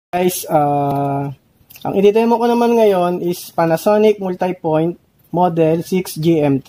Guys, ang i-demo ko naman ngayon is Panasonic Multipoint Model 6GM3.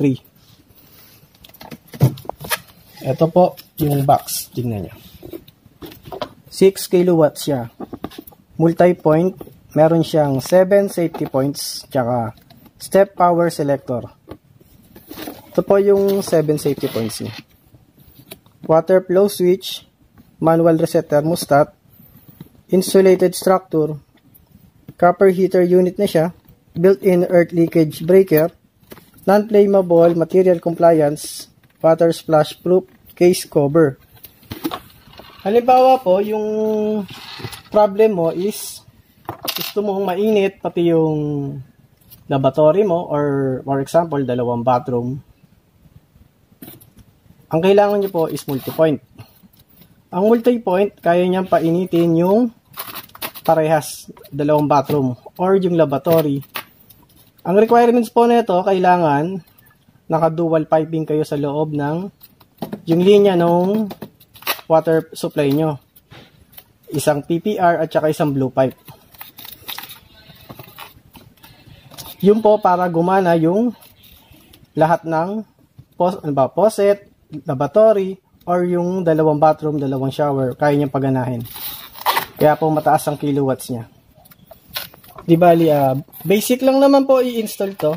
Ito po yung box. Tingnan nyo. 6 kilowatts siya. Multipoint. Meron siyang 7 safety points. Tsaka step power selector. Ito po yung 7 safety points niya. Water flow switch. Manual reset thermostat. Insulated structure, copper heater unit na siya, built-in earth leakage breaker, non-flammable material compliance, water splash proof case cover. Halimbawa po, yung problem mo is gusto mong mainit pati yung lavatory mo or for example, dalawang bathroom. Ang kailangan nyo po is multipoint. Ang multipoint, kaya niyang painitin yung parehas, dalawang bathroom or yung lavatory. Ang requirements po nito, kailangan naka-dual piping kayo sa loob ng yung linya ng water supply nyo. Isang PPR at saka isang blue pipe. Yun po para gumana yung lahat ng faucet, lavatory, or yung dalawang bathroom, dalawang shower, kaya niyang paganahin. Kaya po mataas ang kilowatts niya. Di bali, basic lang naman po i-install to.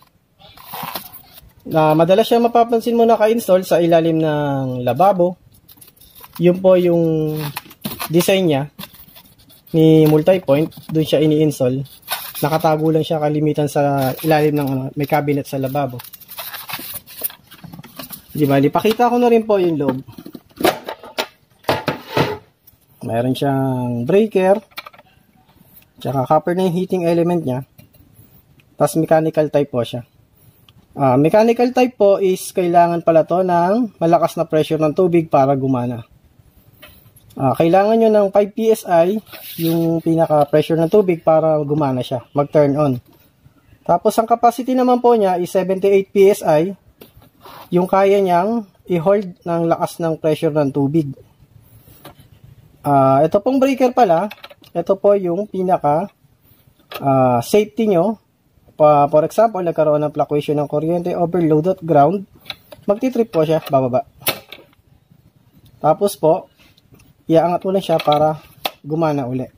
Madalas siya mapapansin mo naka-install sa ilalim ng lababo. Yun po yung design niya ni Multipoint. Doon siya ini-install. Nakatago lang siya kalimitan sa ilalim ng may cabinet sa lababo. Di bali, pakita ko na rin po yung loob. Mayroon siyang breaker. Tsaka copper na yung heating element niya. Tapos mechanical type po siya. Mechanical type po is kailangan pala to ng malakas na pressure ng tubig para gumana. Kailangan nyo ng 5 PSI yung pinaka pressure ng tubig para gumana siya. Mag-turn on. Tapos ang capacity naman po niya is 78 PSI. Yung kaya niyang i-hold ng lakas ng pressure ng tubig. Ito pong breaker pala, ito po yung pinaka safety nyo. For example, nagkaroon ng fluctuation ng kuryente, overload at ground, magti-trip po siya, bababa. Tapos po, iaangat mo lang siya para gumana uli.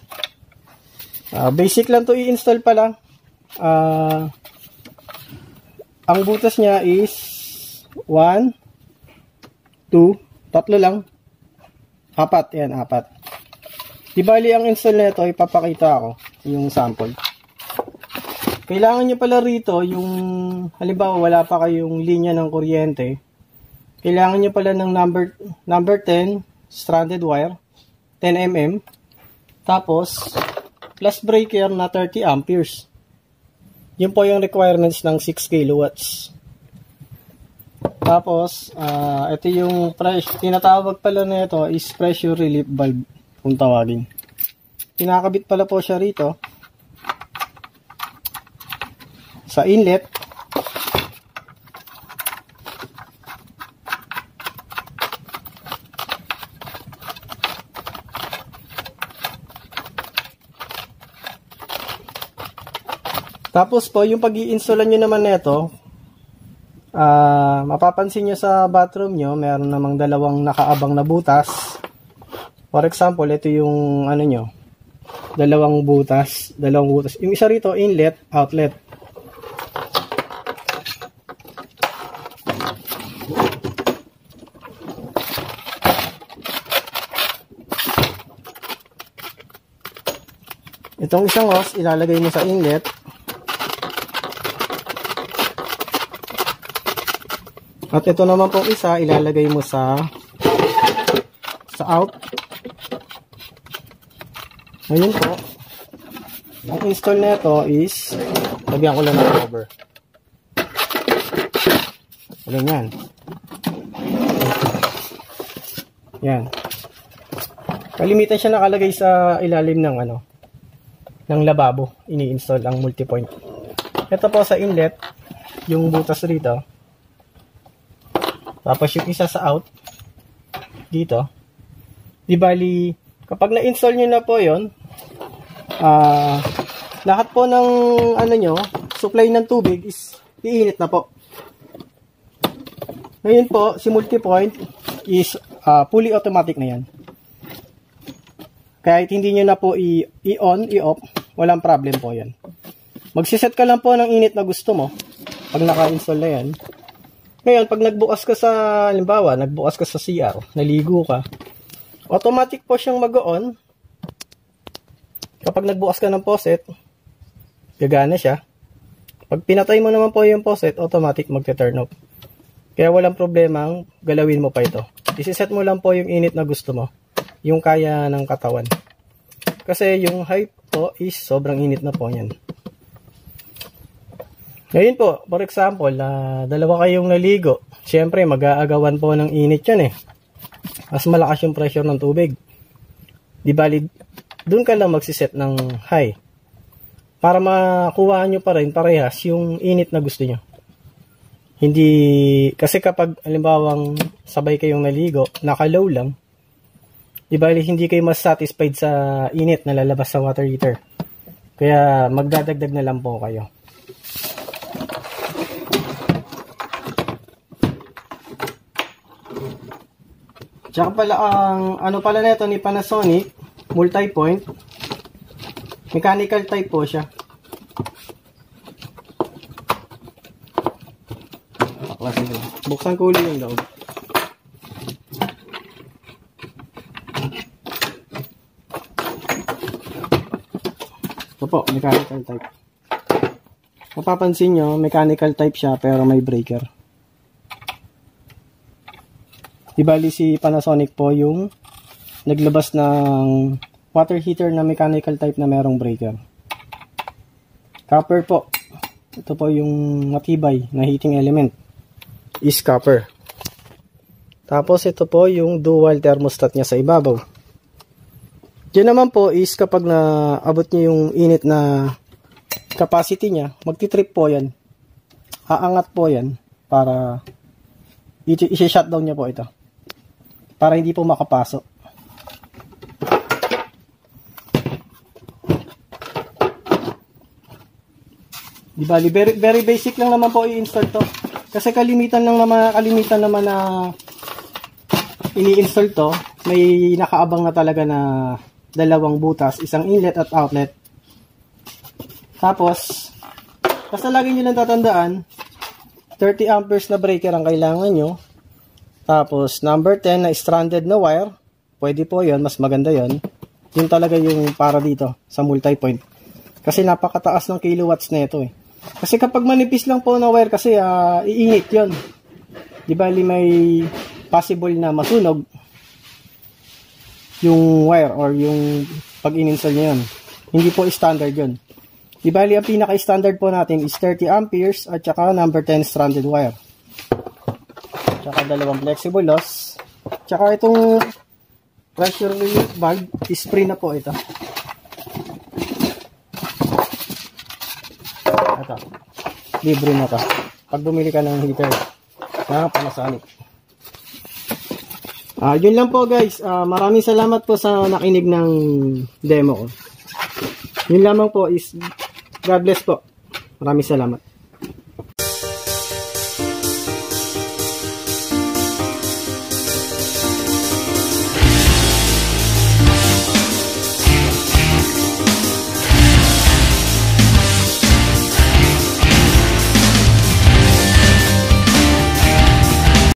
Basic lang to i-install pala. Ang butas niya is 1, 2, tatlo lang. 4, yan, 4. Di bali, ang install nito, ipapakita ako yung sample. Kailangan nyo pala rito, yung, halimbawa, wala pa kayong linya ng kuryente. Kailangan nyo pala ng number 10, stranded wire, 10 mm. Tapos, plus breaker na 30 amperes. Yun po yung requirements ng 6 kilowatts. Tapos, ito yung tinatawag pala na ito is pressure relief valve kung tawagin. Pinakabit pala po siya rito sa inlet. Tapos po, yung pag-i-installan nyo naman nito, mapapansin nyo sa bathroom nyo, meron namang dalawang nakaabang na butas. For example, ito yung ano nyo, dalawang butas. Yung isa rito, inlet, outlet. Itong isang hose, ilalagay mo sa inlet. At ito naman pong isa, ilalagay mo sa out. Ngayon po, ang install na ito is, lagyan ko lang ng cover. Ganyan. Yan. Kalimitan siya nakalagay sa ilalim ng ng lababo. Ini-install ang multipoint. Ito po sa inlet, yung butas rito. Tapos yung isa sa out, dito. Di bali, kapag na-install nyo na po yon, lahat po ng ano nyo, supply ng tubig is iinit na po. Ngayon po, si multi-point is fully automatic na yan. Kahit hindi nyo na po i-on, i-off, walang problem po yan. Magsiset ka lang po ng init na gusto mo pag naka-install na yan. Ngayon, pag nagbukas ka sa, halimbawa, nagbukas ka sa CR, naligo ka, automatic po siyang mag-on. Kapag nagbukas ka ng faucet, gagana siya. Pag pinatay mo naman po yung faucet, automatic magte-turn off. Kaya walang problema, galawin mo pa ito. Isiset mo lang po yung init na gusto mo, yung kaya ng katawan. Kasi yung high po is sobrang init na po yan. Ngayon po, for example, dalawa kayong naligo. Siyempre, mag-aagawan po ng init yan eh. Mas malakas yung pressure ng tubig. Di bali, dun ka lang magsiset ng high. Para makuha nyo pa rin parehas yung init na gusto nyo. Hindi, kasi kapag halimbawang sabay kayong naligo, naka-low lang, di bali, hindi kayo mas satisfied sa init na lalabas sa water heater. Kaya magdadagdag na lang po kayo. Tsaka pala ang ano pala nito ni Panasonic, multi-point. Mechanical type po siya. Buksan ko ulit yung loob. Ito po, mechanical type. Mapapansin nyo, mechanical type siya pero may breaker. Di bali si Panasonic po yung naglabas ng water heater na mechanical type na merong breaker. Copper po. Ito po yung matibay na heating element. Is copper. Tapos ito po yung dual thermostat niya sa ibabaw. Diyan naman po is kapag naabot niyo yung init na capacity niya, magti-trip po yan. Aangat po yan para i-shutdown niya po ito. Para hindi po makapasok. Di bali, very basic lang naman po i-install to. Kasi kalimitan naman na ini-install to, may nakaabang na talaga na dalawang butas, isang inlet at outlet. Tapos, basta lagi nyo lang tatandaan, 30 amperes na breaker ang kailangan nyo. Tapos, number 10 na stranded na wire. Pwede po yon, mas maganda yon. Yun talaga yung para dito sa multi-point. Kasi napakataas ng kilowatts na ito eh. Kasi kapag manipis lang po na wire kasi iinit yon. Di ba may possible na masunog yung wire or yung pag in-install nyo yun. Hindi po standard yon. Di ba ang pinaka-standard po natin is 30 amperes at saka number 10 stranded wire. Tsaka dalawang flexible loss. Tsaka itong pressure relief valve, spray na po ito. Ito. Libre na to. Pag bumili ka ng heater na Panasonic. Yun lang po guys. Maraming salamat po sa nakinig ng demo ko. Yun lamang po is God bless po. Maraming salamat.